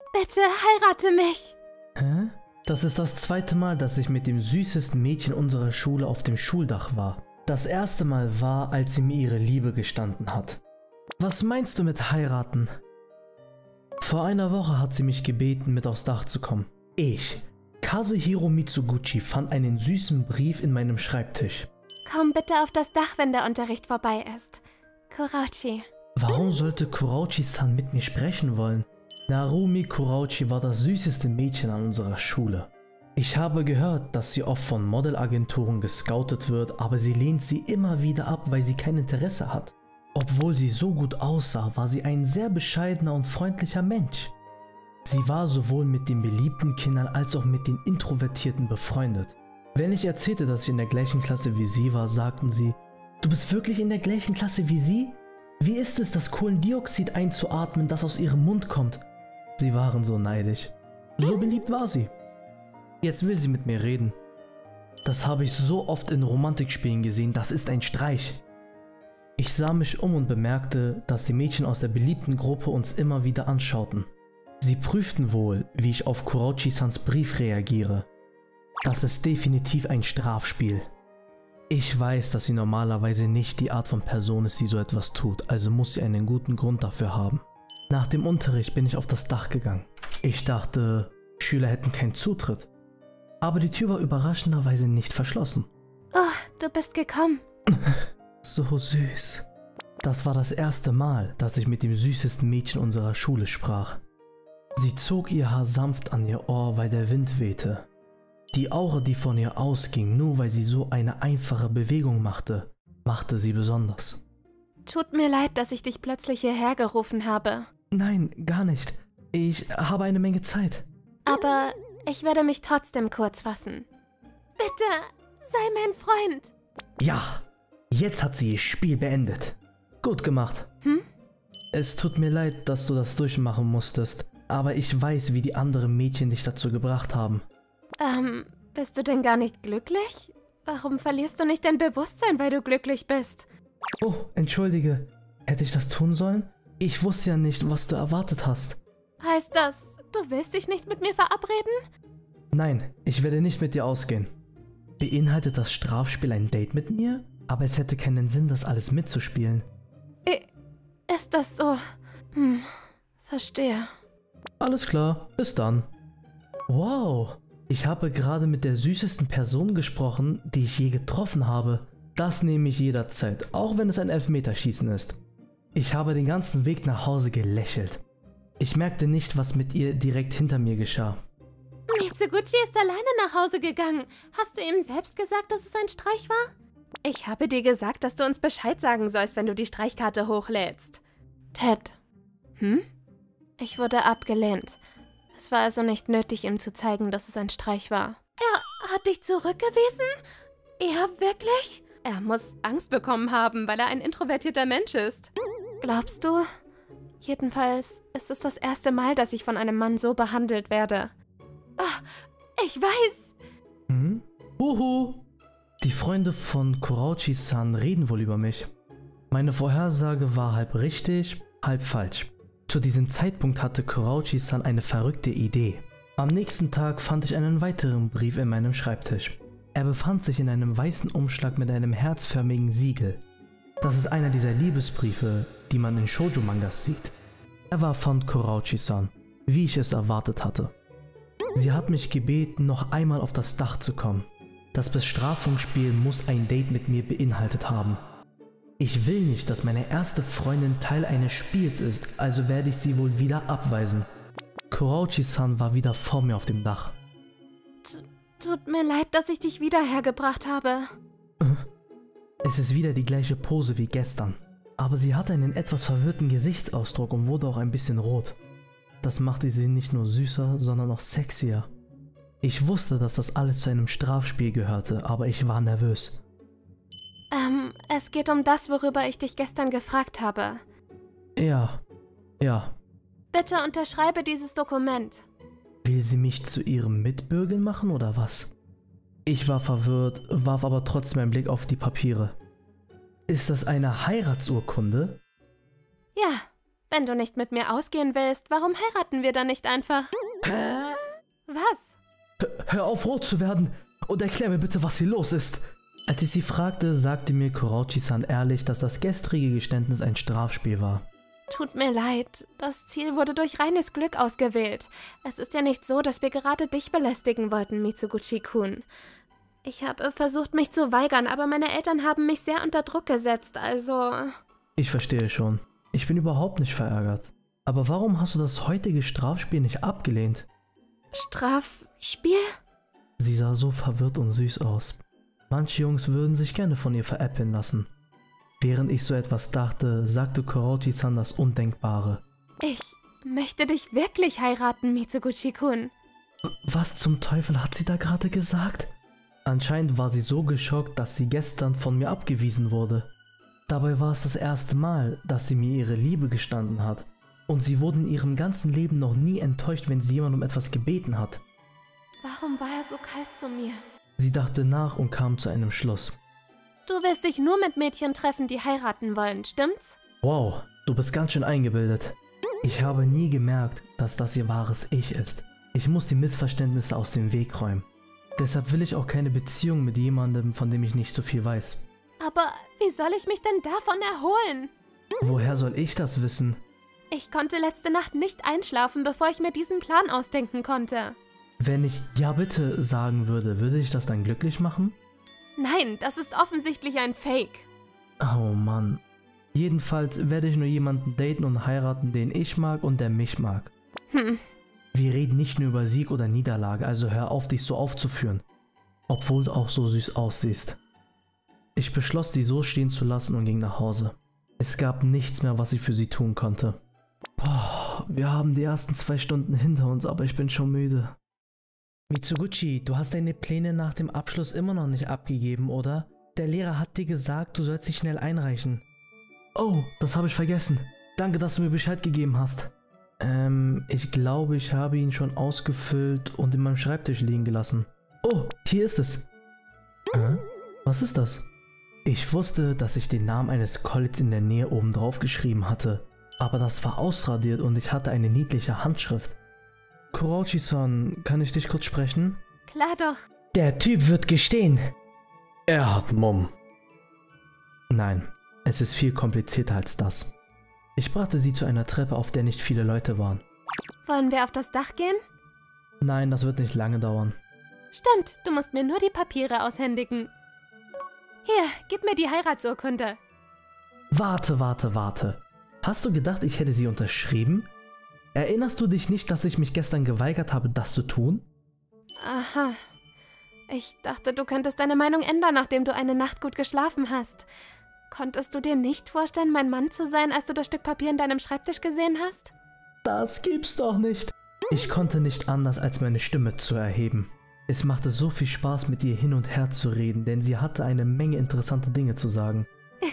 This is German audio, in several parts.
Bitte heirate mich. Hä? Das ist das zweite Mal, dass ich mit dem süßesten Mädchen unserer Schule auf dem Schuldach war. Das erste Mal war, als sie mir ihre Liebe gestanden hat. Was meinst du mit heiraten? Vor einer Woche hat sie mich gebeten, mit aufs Dach zu kommen. Ich, Kazuhiro Mitsuguchi, fand einen süßen Brief in meinem Schreibtisch. Komm bitte auf das Dach, wenn der Unterricht vorbei ist. Kurauchi. Warum sollte Kurauchi-san mit mir sprechen wollen? Narumi Kurauchi war das süßeste Mädchen an unserer Schule. Ich habe gehört, dass sie oft von Modelagenturen gescoutet wird, aber sie lehnt sie immer wieder ab, weil sie kein Interesse hat. Obwohl sie so gut aussah, war sie ein sehr bescheidener und freundlicher Mensch. Sie war sowohl mit den beliebten Kindern als auch mit den Introvertierten befreundet. Wenn ich erzählte, dass ich in der gleichen Klasse wie sie war, sagten sie, du bist wirklich in der gleichen Klasse wie sie? Wie ist es, das Kohlendioxid einzuatmen, das aus ihrem Mund kommt? Sie waren so neidisch. So beliebt war sie. Jetzt will sie mit mir reden. Das habe ich so oft in Romantikspielen gesehen, das ist ein Streich. Ich sah mich um und bemerkte, dass die Mädchen aus der beliebten Gruppe uns immer wieder anschauten. Sie prüften wohl, wie ich auf Kurauchi-sans Brief reagiere. Das ist definitiv ein Strafspiel. Ich weiß, dass sie normalerweise nicht die Art von Person ist, die so etwas tut, also muss sie einen guten Grund dafür haben. Nach dem Unterricht bin ich auf das Dach gegangen. Ich dachte, Schüler hätten keinen Zutritt. Aber die Tür war überraschenderweise nicht verschlossen. Oh, du bist gekommen. So süß. Das war das erste Mal, dass ich mit dem süßesten Mädchen unserer Schule sprach. Sie zog ihr Haar sanft an ihr Ohr, weil der Wind wehte. Die Aura, die von ihr ausging, nur weil sie so eine einfache Bewegung machte, machte sie besonders. Tut mir leid, dass ich dich plötzlich hierher gerufen habe. Nein, gar nicht. Ich habe eine Menge Zeit. Aber ich werde mich trotzdem kurz fassen. Bitte, sei mein Freund. Ja, jetzt hat sie ihr Spiel beendet. Gut gemacht. Es tut mir leid, dass du das durchmachen musstest, aber ich weiß, wie die anderen Mädchen dich dazu gebracht haben. Bist du denn gar nicht glücklich? Warum verlierst du nicht dein Bewusstsein, weil du glücklich bist? Oh, entschuldige. Hätte ich das tun sollen? Ich wusste ja nicht, was du erwartet hast. Heißt das, du willst dich nicht mit mir verabreden? Nein, ich werde nicht mit dir ausgehen. Beinhaltet das Strafspiel ein Date mit mir? Aber es hätte keinen Sinn, das alles mitzuspielen. Ist das so? Verstehe. Alles klar, bis dann. Wow, ich habe gerade mit der süßesten Person gesprochen, die ich je getroffen habe. Das nehme ich jederzeit, auch wenn es ein Elfmeterschießen ist. Ich habe den ganzen Weg nach Hause gelächelt. Ich merkte nicht, was mit ihr direkt hinter mir geschah. Mitsuguchi ist alleine nach Hause gegangen. Hast du ihm selbst gesagt, dass es ein Streich war? Ich habe dir gesagt, dass du uns Bescheid sagen sollst, wenn du die Streichkarte hochlädst. Ted. Ich wurde abgelehnt. Es war also nicht nötig, ihm zu zeigen, dass es ein Streich war. Er hat dich zurückgewiesen? Ja, wirklich? Er muss Angst bekommen haben, weil er ein introvertierter Mensch ist. Glaubst du? Jedenfalls ist es das erste Mal, dass ich von einem Mann so behandelt werde. Ah, ich weiß. Huhu. Die Freunde von Kurauchi-san reden wohl über mich. Meine Vorhersage war halb richtig, halb falsch. Zu diesem Zeitpunkt hatte Kurauchi-san eine verrückte Idee. Am nächsten Tag fand ich einen weiteren Brief in meinem Schreibtisch. Er befand sich in einem weißen Umschlag mit einem herzförmigen Siegel. Das ist einer dieser Liebesbriefe, die man in Shoujo-Mangas sieht. Er war von Kurauchi-san, wie ich es erwartet hatte. Sie hat mich gebeten, noch einmal auf das Dach zu kommen. Das Bestrafungsspiel muss ein Date mit mir beinhaltet haben. Ich will nicht, dass meine erste Freundin Teil eines Spiels ist, also werde ich sie wohl wieder abweisen. Kurauchi-san war wieder vor mir auf dem Dach. Tut mir leid, dass ich dich wieder hergebracht habe. Es ist wieder die gleiche Pose wie gestern. Aber sie hatte einen etwas verwirrten Gesichtsausdruck und wurde auch ein bisschen rot. Das machte sie nicht nur süßer, sondern auch sexier. Ich wusste, dass das alles zu einem Strafspiel gehörte, aber ich war nervös. Es geht um das, worüber ich dich gestern gefragt habe. Ja. Bitte unterschreibe dieses Dokument. Will sie mich zu ihrem Mitbürger machen oder was? Ich war verwirrt, warf aber trotzdem einen Blick auf die Papiere. Ist das eine Heiratsurkunde? Ja, Wenn du nicht mit mir ausgehen willst, warum heiraten wir dann nicht einfach? Hä? Was? Hör auf, rot zu werden und erklär mir bitte, was hier los ist. Als ich sie fragte, sagte mir Kurouchi-san ehrlich, dass das gestrige Geständnis ein Strafspiel war. Tut mir leid, das Ziel wurde durch reines Glück ausgewählt. Es ist ja nicht so, dass wir gerade dich belästigen wollten, Mitsuguchi-kun. Ich habe versucht, mich zu weigern, aber meine Eltern haben mich sehr unter Druck gesetzt, also... Ich verstehe schon. Ich bin überhaupt nicht verärgert. Aber warum hast du das heutige Strafspiel nicht abgelehnt? Strafspiel? Sie sah so verwirrt und süß aus. Manche Jungs würden sich gerne von ihr veräppeln lassen. Während ich so etwas dachte, sagte Kurouchi-san das Undenkbare. Ich möchte dich wirklich heiraten, Mitsuguchi-kun. Was zum Teufel hat sie da gerade gesagt? Anscheinend war sie so geschockt, dass sie gestern von mir abgewiesen wurde. Dabei war es das erste Mal, dass sie mir ihre Liebe gestanden hat. Und sie wurde in ihrem ganzen Leben noch nie enttäuscht, wenn sie jemand um etwas gebeten hat. Warum war er so kalt zu mir? Sie dachte nach und kam zu einem Schluss. Du willst dich nur mit Mädchen treffen, die heiraten wollen, stimmt's? Wow, du bist ganz schön eingebildet. Ich habe nie gemerkt, dass das ihr wahres Ich ist. Ich muss die Missverständnisse aus dem Weg räumen. Deshalb will ich auch keine Beziehung mit jemandem, von dem ich nicht so viel weiß. Aber wie soll ich mich denn davon erholen? Woher soll ich das wissen? Ich konnte letzte Nacht nicht einschlafen, bevor ich mir diesen Plan ausdenken konnte. Wenn ich ja bitte sagen würde, würde ich das dann glücklich machen? Nein, das ist offensichtlich ein Fake. Oh Mann. Jedenfalls werde ich nur jemanden daten und heiraten, den ich mag und der mich mag. Wir reden nicht nur über Sieg oder Niederlage, also hör auf, dich so aufzuführen. Obwohl du auch so süß aussiehst. Ich beschloss, sie so stehen zu lassen und ging nach Hause. Es gab nichts mehr, was ich für sie tun konnte. Boah, wir haben die ersten 2 Stunden hinter uns, aber ich bin schon müde. Mitsuguchi, du hast deine Pläne nach dem Abschluss immer noch nicht abgegeben, oder? Der Lehrer hat dir gesagt, du sollst sie schnell einreichen. Oh, das habe ich vergessen. Danke, dass du mir Bescheid gegeben hast. Ich glaube, ich habe ihn schon ausgefüllt und in meinem Schreibtisch liegen gelassen. Oh, hier ist es. Was ist das? Ich wusste, dass ich den Namen eines Colleges in der Nähe oben drauf geschrieben hatte. Aber das war ausradiert und ich hatte eine niedliche Handschrift. Kurouchi-san, kann ich dich kurz sprechen? Klar doch. Der Typ wird gestehen. Er hat Mumm. Nein, es ist viel komplizierter als das. Ich brachte sie zu einer Treppe, auf der nicht viele Leute waren. Wollen wir auf das Dach gehen? Nein, das wird nicht lange dauern. Stimmt, du musst mir nur die Papiere aushändigen. Hier, gib mir die Heiratsurkunde. Warte. Hast du gedacht, ich hätte sie unterschrieben? Erinnerst du dich nicht, dass ich mich gestern geweigert habe, das zu tun? Aha. Ich dachte, du könntest deine Meinung ändern, nachdem du eine Nacht gut geschlafen hast. Konntest du dir nicht vorstellen, mein Mann zu sein, als du das Stück Papier in deinem Schreibtisch gesehen hast? Das gibt's doch nicht. Ich konnte nicht anders, als meine Stimme zu erheben. Es machte so viel Spaß, mit ihr hin und her zu reden, denn sie hatte eine Menge interessante Dinge zu sagen.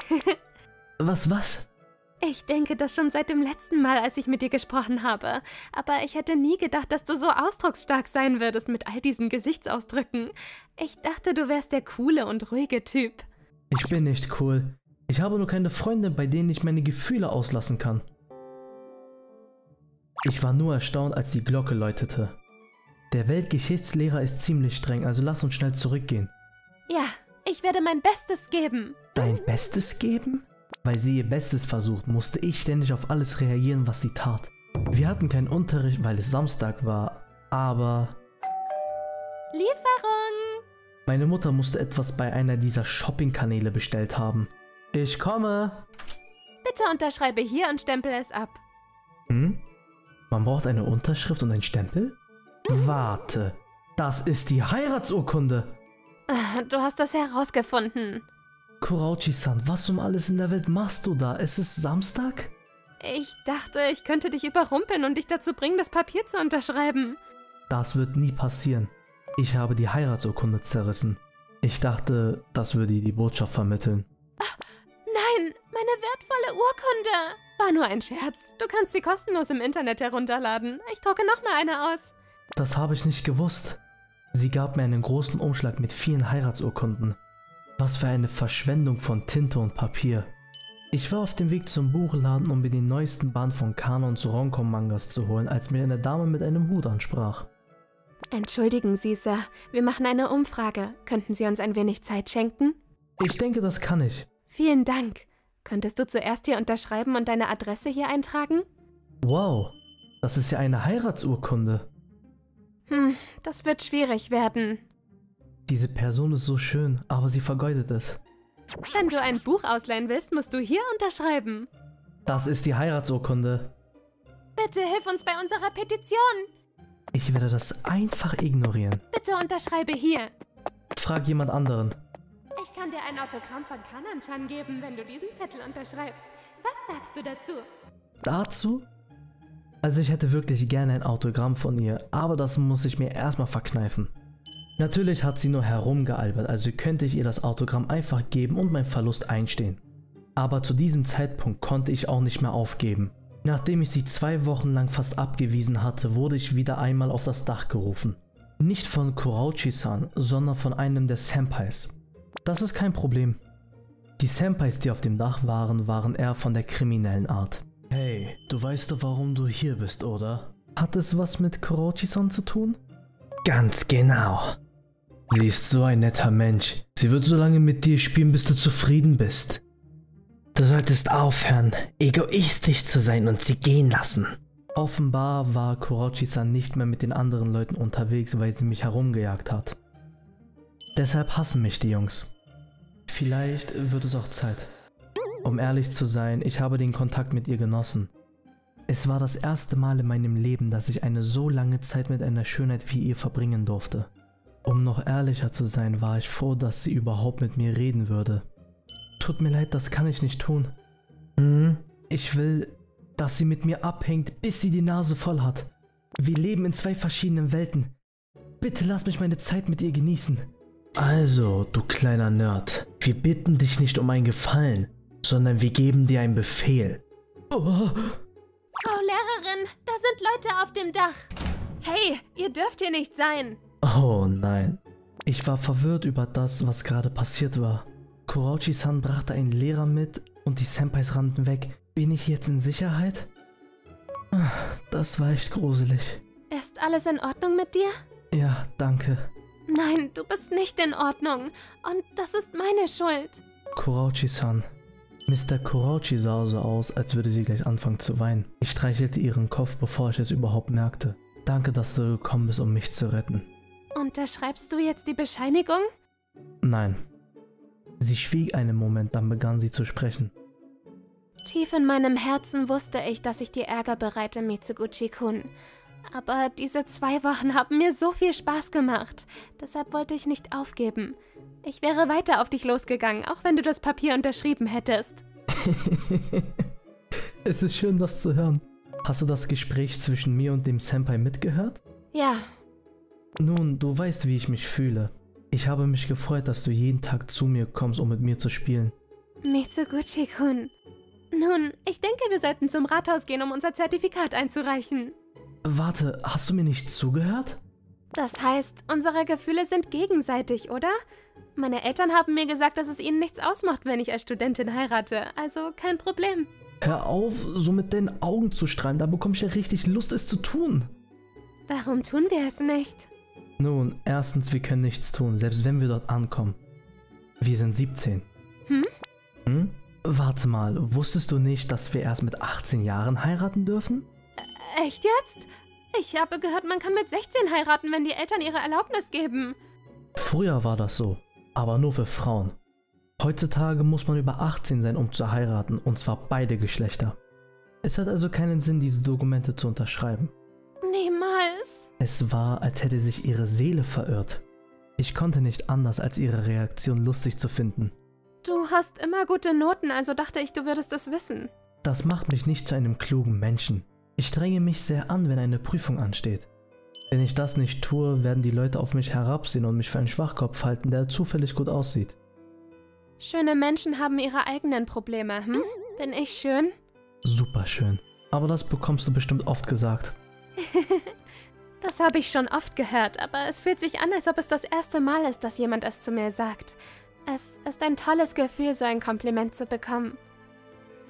Was? Ich denke das schon seit dem letzten Mal, als ich mit dir gesprochen habe. Aber ich hätte nie gedacht, dass du so ausdrucksstark sein würdest mit all diesen Gesichtsausdrücken. Ich dachte, du wärst der coole und ruhige Typ. Ich bin nicht cool. Ich habe nur keine Freunde, bei denen ich meine Gefühle auslassen kann. Ich war nur erstaunt, als die Glocke läutete. Der Weltgeschichtslehrer ist ziemlich streng, also lass uns schnell zurückgehen. Ja, ich werde mein Bestes geben. Dein Bestes geben? Weil sie ihr Bestes versucht, musste ich ständig auf alles reagieren, was sie tat. Wir hatten keinen Unterricht, weil es Samstag war, aber... Lieferung! Meine Mutter musste etwas bei einer dieser Shopping-Kanäle bestellt haben. Ich komme! Bitte unterschreibe hier und stempel es ab. Man braucht eine Unterschrift und einen Stempel? Warte, das ist die Heiratsurkunde! Du hast das herausgefunden. Kurouchi-san, was um alles in der Welt machst du da? Es ist Samstag? Ich dachte, ich könnte dich überrumpeln und dich dazu bringen, das Papier zu unterschreiben. Das wird nie passieren. Ich habe die Heiratsurkunde zerrissen. Ich dachte, das würde die Botschaft vermitteln. Nein, meine wertvolle Urkunde. War nur ein Scherz. Du kannst sie kostenlos im Internet herunterladen. Ich drucke noch mal eine aus. Das habe ich nicht gewusst. Sie gab mir einen großen Umschlag mit vielen Heiratsurkunden. Was für eine Verschwendung von Tinte und Papier. Ich war auf dem Weg zum Buchladen, um mir den neuesten Band von Kana und Ronko-Mangas zu holen, als mir eine Dame mit einem Hut ansprach. Entschuldigen Sie, Sir. Wir machen eine Umfrage. Könnten Sie uns ein wenig Zeit schenken? Ich denke, das kann ich. Vielen Dank. Könntest du zuerst hier unterschreiben und deine Adresse hier eintragen? Wow, das ist ja eine Heiratsurkunde. Das wird schwierig werden. Diese Person ist so schön, aber sie vergeudet es. Wenn du ein Buch ausleihen willst, musst du hier unterschreiben. Das ist die Heiratsurkunde. Bitte hilf uns bei unserer Petition. Ich werde das einfach ignorieren. Bitte unterschreibe hier. Frag jemand anderen. Ich kann dir ein Autogramm von Kanan-chan geben, wenn du diesen Zettel unterschreibst. Was sagst du dazu? Dazu? Also ich hätte wirklich gerne ein Autogramm von ihr, aber das muss ich mir erstmal verkneifen. Natürlich hat sie nur herumgealbert, also könnte ich ihr das Autogramm einfach geben und meinen Verlust einstehen. Aber zu diesem Zeitpunkt konnte ich auch nicht mehr aufgeben. Nachdem ich sie 2 Wochen lang fast abgewiesen hatte, wurde ich wieder einmal auf das Dach gerufen. Nicht von Kurouchi-san, sondern von einem der Senpais. Das ist kein Problem. Die Senpais, die auf dem Dach waren, waren eher von der kriminellen Art. Hey, du weißt doch, warum du hier bist, oder? Hat es was mit Kurouchi-san zu tun? Ganz genau. Sie ist so ein netter Mensch. Sie wird so lange mit dir spielen, bis du zufrieden bist. Du solltest aufhören, egoistisch zu sein und sie gehen lassen. Offenbar war Kurouchi-san nicht mehr mit den anderen Leuten unterwegs, weil sie mich herumgejagt hat. Deshalb hassen mich die Jungs. Vielleicht wird es auch Zeit. Um ehrlich zu sein, ich habe den Kontakt mit ihr genossen. Es war das erste Mal in meinem Leben, dass ich eine so lange Zeit mit einer Schönheit wie ihr verbringen durfte. Um noch ehrlicher zu sein, war ich froh, dass sie überhaupt mit mir reden würde. Tut mir leid, das kann ich nicht tun. Ich will, dass sie mit mir abhängt, bis sie die Nase voll hat. Wir leben in 2 verschiedenen Welten. Bitte lass mich meine Zeit mit ihr genießen. Also, du kleiner Nerd, wir bitten dich nicht um einen Gefallen, sondern wir geben dir einen Befehl. Oh. Frau Lehrerin, da sind Leute auf dem Dach. Hey, ihr dürft hier nicht sein. Oh nein. Ich war verwirrt über das, was gerade passiert war. Kurouchi-san brachte einen Lehrer mit und die Senpais rannten weg. Bin ich jetzt in Sicherheit? Das war echt gruselig. Ist alles in Ordnung mit dir? Ja, danke. Nein, du bist nicht in Ordnung. Und das ist meine Schuld. Kurouchi-san. Mr. Kurouchi sah so aus, als würde sie gleich anfangen zu weinen. Ich streichelte ihren Kopf, bevor ich es überhaupt merkte. Danke, dass du gekommen bist, um mich zu retten. Unterschreibst du jetzt die Bescheinigung? Nein. Sie schwieg einen Moment, dann begann sie zu sprechen. Tief in meinem Herzen wusste ich, dass ich dir Ärger bereite, Mitsuguchi-kun. Aber diese 2 Wochen haben mir so viel Spaß gemacht. Deshalb wollte ich nicht aufgeben. Ich wäre weiter auf dich losgegangen, auch wenn du das Papier unterschrieben hättest. Es ist schön, das zu hören. Hast du das Gespräch zwischen mir und dem Senpai mitgehört? Ja. Nun, du weißt, wie ich mich fühle. Ich habe mich gefreut, dass du jeden Tag zu mir kommst, um mit mir zu spielen. Mitsuguchi-kun. Nun, ich denke, wir sollten zum Rathaus gehen, um unser Zertifikat einzureichen. Warte, hast du mir nicht zugehört? Das heißt, unsere Gefühle sind gegenseitig, oder? Meine Eltern haben mir gesagt, dass es ihnen nichts ausmacht, wenn ich als Studentin heirate. Also kein Problem. Hör auf, so mit deinen Augen zu strahlen. Da bekomme ich ja richtig Lust, es zu tun. Warum tun wir es nicht? Nun, erstens, wir können nichts tun, selbst wenn wir dort ankommen. Wir sind 17. Warte mal, wusstest du nicht, dass wir erst mit 18 Jahren heiraten dürfen? Echt jetzt? Ich habe gehört, man kann mit 16 heiraten, wenn die Eltern ihre Erlaubnis geben. Früher war das so, aber nur für Frauen. Heutzutage muss man über 18 sein, um zu heiraten, und zwar beide Geschlechter. Es hat also keinen Sinn, diese Dokumente zu unterschreiben. Niemals. Es war, als hätte sich ihre Seele verirrt. Ich konnte nicht anders, als ihre Reaktion lustig zu finden. Du hast immer gute Noten, also dachte ich, du würdest es wissen. Das macht mich nicht zu einem klugen Menschen. Ich strenge mich sehr an, wenn eine Prüfung ansteht. Wenn ich das nicht tue, werden die Leute auf mich herabsehen und mich für einen Schwachkopf halten, der zufällig gut aussieht. Schöne Menschen haben ihre eigenen Probleme, Bin ich schön? Super schön. Aber das bekommst du bestimmt oft gesagt. Das habe ich schon oft gehört, aber es fühlt sich an, als ob es das erste Mal ist, dass jemand es zu mir sagt. Es ist ein tolles Gefühl, so ein Kompliment zu bekommen.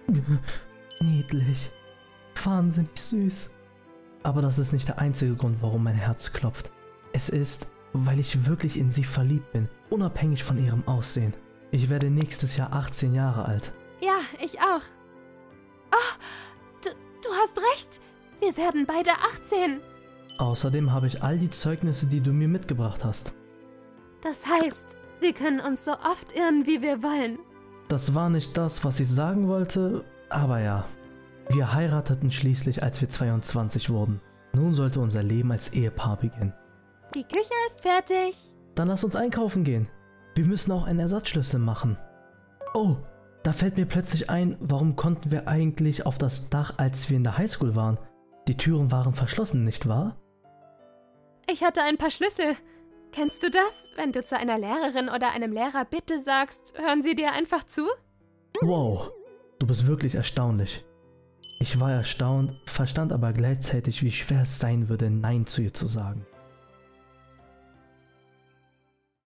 Niedlich. Wahnsinnig süß. Aber das ist nicht der einzige Grund, warum mein Herz klopft. Es ist, weil ich wirklich in sie verliebt bin, unabhängig von ihrem Aussehen. Ich werde nächstes Jahr 18 Jahre alt. Ja, ich auch. Oh, du hast recht. Wir werden beide 18. Außerdem habe ich all die Zeugnisse, die du mir mitgebracht hast. Das heißt, wir können uns so oft irren, wie wir wollen. Das war nicht das, was ich sagen wollte, aber ja. Wir heirateten schließlich, als wir 22 wurden. Nun sollte unser Leben als Ehepaar beginnen. Die Küche ist fertig. Dann lass uns einkaufen gehen. Wir müssen auch einen Ersatzschlüssel machen. Oh, da fällt mir plötzlich ein, warum konnten wir eigentlich auf das Dach, als wir in der Highschool waren? Die Türen waren verschlossen, nicht wahr? Ich hatte ein paar Schlüssel. Kennst du das? Wenn du zu einer Lehrerin oder einem Lehrer Bitte sagst, hören sie dir einfach zu? Wow, du bist wirklich erstaunlich. Ich war erstaunt, verstand aber gleichzeitig, wie schwer es sein würde, Nein zu ihr zu sagen.